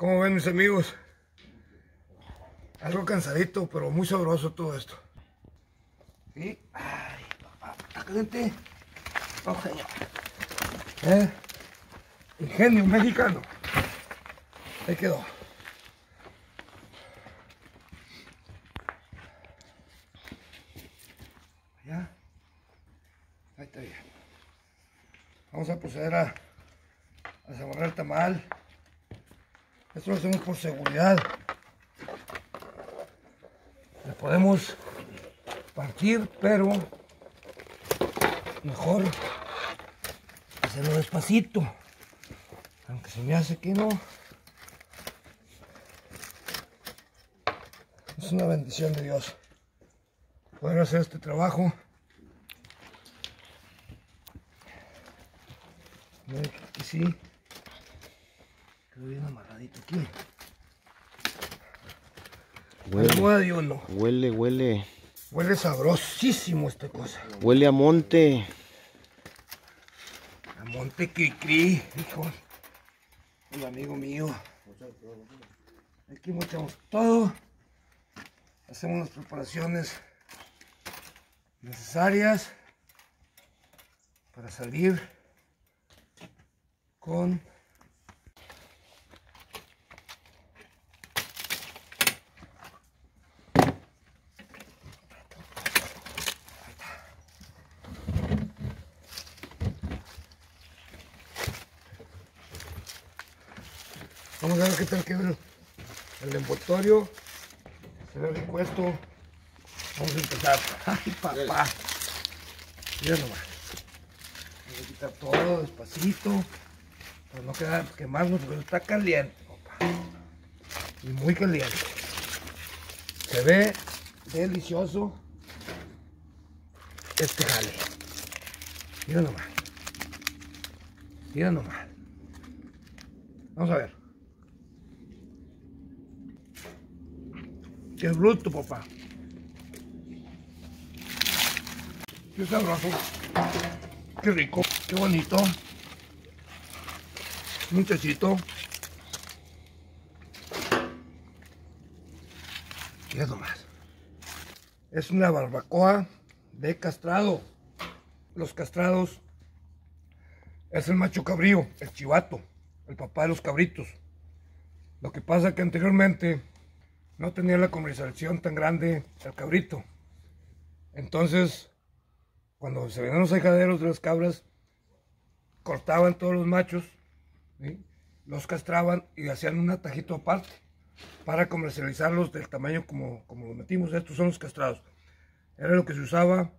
¿Cómo ven mis amigos? Algo cansadito, pero muy sabroso todo esto. ¿Sí? Ay, papá, está caliente. Ojalá. Ingenio mexicano. Ahí quedó. Ya. Ahí está bien. Vamos a proceder a saborear el tamal. Esto lo hacemos por seguridad. Le podemos partir, pero mejor hacerlo despacito. Aunque se me hace que no. Es una bendición de Dios poder hacer este trabajo. Aquí sí. Quedó bien amarradito aquí. Huele. Huele sabrosísimo esta cosa. Huele a monte. A monte Cricri, hijo. Un amigo mío. Aquí mochamos todo. Hacemos las preparaciones necesarias para salir con vamos a ver qué tal queda el envoltorio. Se ve rico esto. Vamos a empezar. Ay, papá. Mira nomás. Vamos a quitar todo despacito. Para no quemarnos porque está caliente, papá. Y muy caliente. Se ve delicioso este jale. Mira nomás. Mira nomás. Vamos a ver. Qué bruto, papá. Qué sabroso. Qué rico. Qué bonito. Muchachito. Mira nomás. Es una barbacoa de castrado. Los castrados es el macho cabrío, el chivato, el papá de los cabritos. Lo que pasa que anteriormente no tenía la comercialización tan grande el cabrito. Entonces, cuando se venían los ahijaderos de las cabras, cortaban todos los machos, ¿sí? Los castraban y hacían un atajito aparte para comercializarlos del tamaño como los metimos. Estos son los castrados. Era lo que se usaba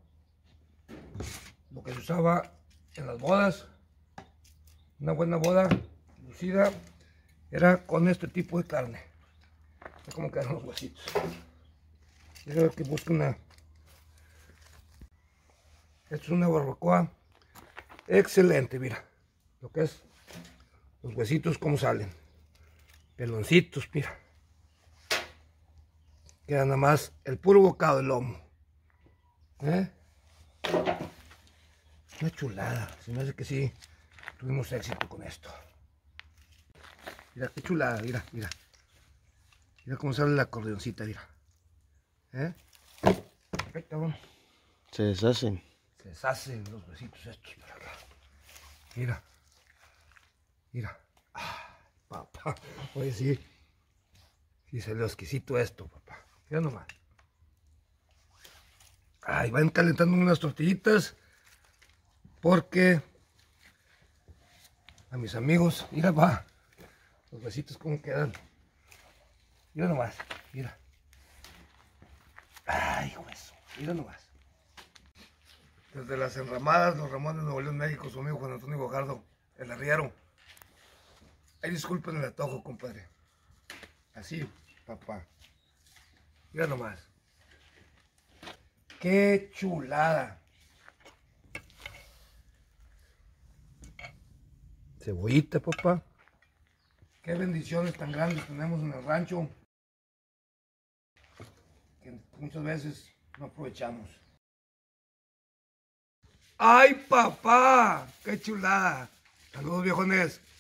en las bodas. Una buena boda lucida era con este tipo de carne. Mira cómo quedaron los huesitos. Mira que busca una. Esto es una barbacoa excelente, mira. Lo que es los huesitos como salen. Peloncitos, mira. Queda nada más el puro bocado del lomo. Una chulada. Se me hace que sí tuvimos éxito con esto. Mira qué chulada, mira. Mira cómo sale la acordeoncita, mira. Perfecto, bueno. Se deshacen. Se deshacen los huesitos estos por acá. Mira. Ah, papá. Oye, sí. Sí salió exquisito esto, papá. Mira nomás. Ahí van calentando unas tortillitas. Porque a mis amigos, mira, va. Los huesitos cómo quedan. Mira nomás, mira. Ay, hueso, mira nomás. Desde las enramadas, los Ramones de Nuevo León, México, su amigo Juan Antonio Guajardo, el arriero. Ay, disculpen el antojo, compadre. Así, papá. Mira nomás. Qué chulada. Cebollita, papá. Qué bendiciones tan grandes tenemos en el rancho que muchas veces no aprovechamos. ¡Ay, papá! ¡Qué chulada! Saludos, viejones.